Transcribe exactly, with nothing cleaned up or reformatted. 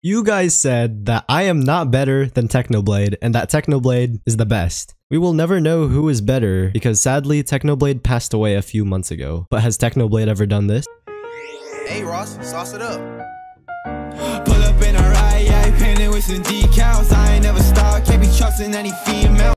You guys said that I am not better than Technoblade and that Technoblade is the best. We will never know who is better because sadly Technoblade passed away a few months ago. But has Technoblade ever done this? Hey Ross, sauce it up. Pull up in a ride, yeah, painted with some decals. I ain't never stopped, can't be trusting any female.